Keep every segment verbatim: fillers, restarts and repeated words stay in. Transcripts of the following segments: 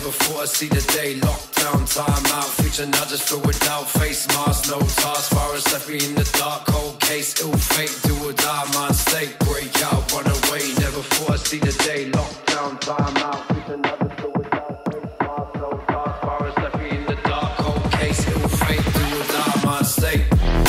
never thought I'd see the day. Lockdown, time out, future now just filled with doubt. Face mask, no task, virus left me in the dark. Cold case, ill fate, do or die, mind state. Break out, run away, never thought I'd see the day. Lockdown, time out, future now just filled with doubt. Face mask, no task, virus left me in the dark. Cold case, ill fate, do or die, mind state.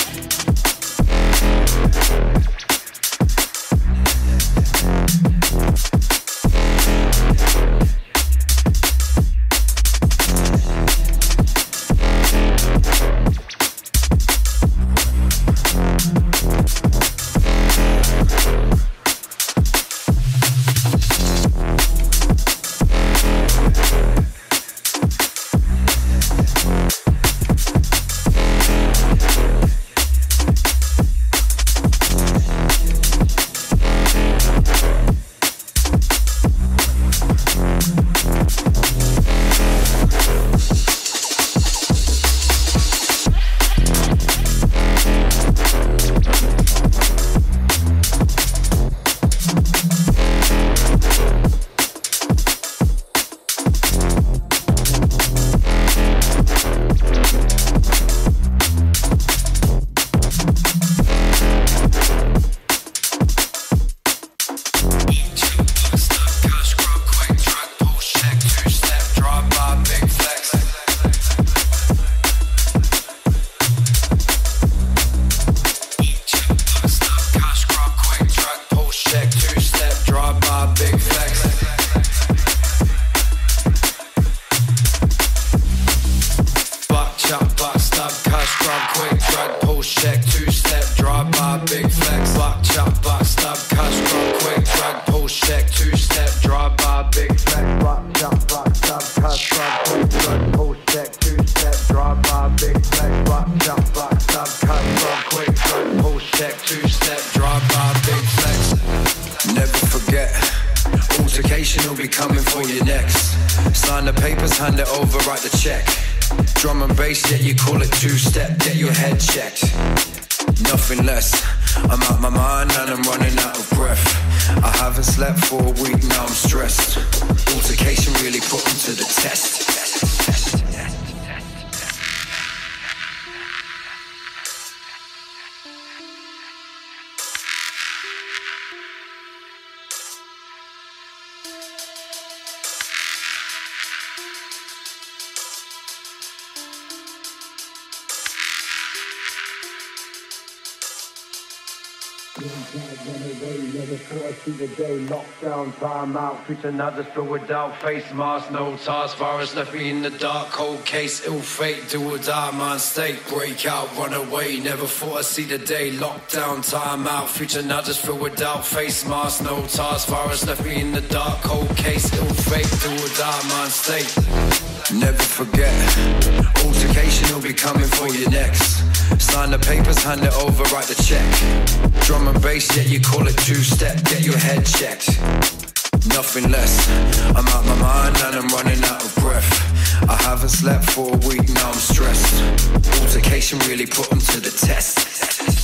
Lockdown, time out, future now just filled with doubt. Face mask, no task, virus left me in the dark. Cold case, ill fate, do or die, mind state. Break out, run away, never thought I'd see the day. Lockdown, time out, future now just filled with doubt. Face mask, no task, virus left me in the dark. Cold case, ill fate, do or die, mind state. Never forget, altercation will be coming for you next. Sign the papers, hand it over, write the check. Drum and bass, yet you call it two-step. Get your head checked, nothing less. I'm out my mind and I'm running out of breath. I haven't slept for a week, now I'm stressed. Altercation really put them to the test.